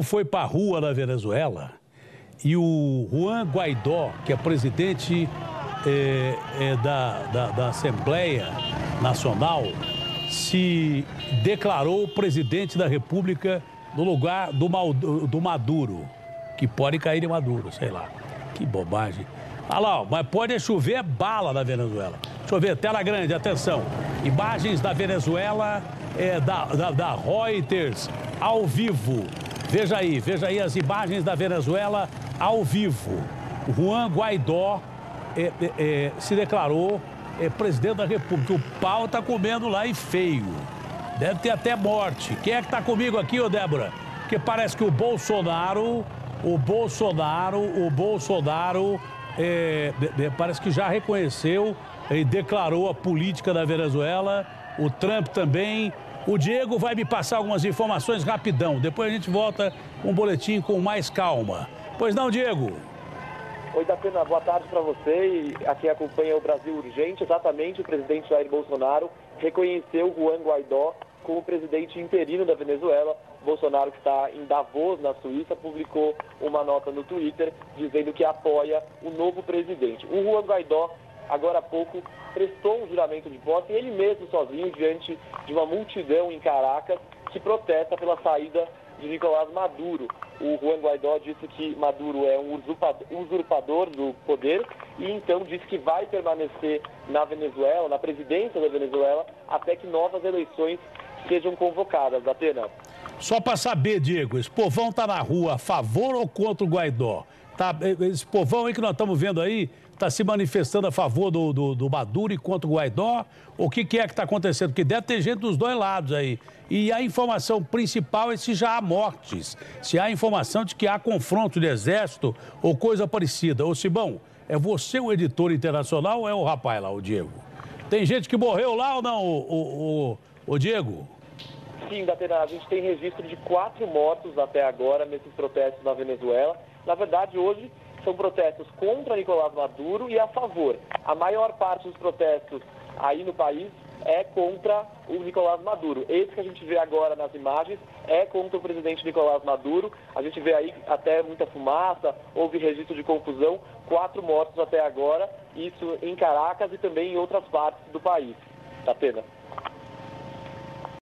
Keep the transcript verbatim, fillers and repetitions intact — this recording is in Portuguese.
foi para a rua na Venezuela e o Juan Guaidó, que é presidente é, é, da, da, da Assembleia Nacional, se declarou presidente da República no lugar do, do Maduro, que pode cair em Maduro, sei lá. Que bobagem. Olha lá, ó, mas pode chover bala na Venezuela. Deixa eu ver, tela grande, atenção. Imagens da Venezuela, é, da, da, da Reuters, ao vivo. Veja aí, veja aí as imagens da Venezuela ao vivo. O Juan Guaidó é, é, é, se declarou é, presidente da República. O pau tá comendo lá e feio. Deve ter até morte. Quem é que tá comigo aqui, ô Débora? Porque parece que o Bolsonaro, o Bolsonaro, o Bolsonaro, é, é, parece que já reconheceu e declarou a política da Venezuela. O Trump também. O Diego vai me passar algumas informações rapidão. Depois a gente volta com um boletim com mais calma. Pois não, Diego? Oi, Datena, boa tarde para você. E aqui acompanha o Brasil Urgente. Exatamente, o presidente Jair Bolsonaro reconheceu Juan Guaidó como presidente interino da Venezuela. Bolsonaro, que está em Davos, na Suíça, publicou uma nota no Twitter dizendo que apoia o novo presidente. O Juan Guaidó, agora há pouco, prestou um juramento de posse, ele mesmo sozinho, diante de uma multidão em Caracas, que protesta pela saída de Nicolás Maduro. O Juan Guaidó disse que Maduro é um usurpador do poder e então disse que vai permanecer na Venezuela, na presidência da Venezuela, até que novas eleições sejam convocadas. Atena. Só para saber, Diego, esse povão tá na rua a favor ou contra o Guaidó? Tá, esse povão aí que nós estamos vendo aí está se manifestando a favor do, do, do Maduro e contra o Guaidó? O que, que é que está acontecendo? Porque deve ter gente dos dois lados aí. E a informação principal é se já há mortes, se há informação de que há confronto de exército ou coisa parecida. Ô, Simão, é você o editor internacional ou é o rapaz lá, o Diego? Tem gente que morreu lá ou não, o, o, o, o Diego? Sim, Datena, a gente tem registro de quatro mortos até agora nesses protestos na Venezuela. Na verdade, hoje são protestos contra Nicolás Maduro e a favor. A maior parte dos protestos aí no país é contra o Nicolás Maduro. Esse que a gente vê agora nas imagens é contra o presidente Nicolás Maduro. A gente vê aí até muita fumaça, houve registro de confusão, quatro mortos até agora, isso em Caracas e também em outras partes do país. Tá, pena?